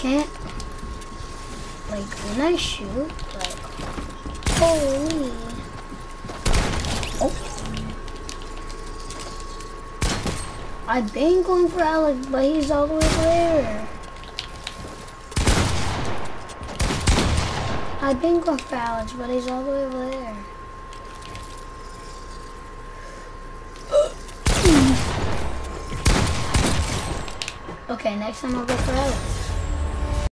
can't, like, when I shoot, like, holy. Oh. I've been going for Alex, but he's all the way over there. I've been going for Alex, but he's all the way over there. Okay, next time I'll go for Alex.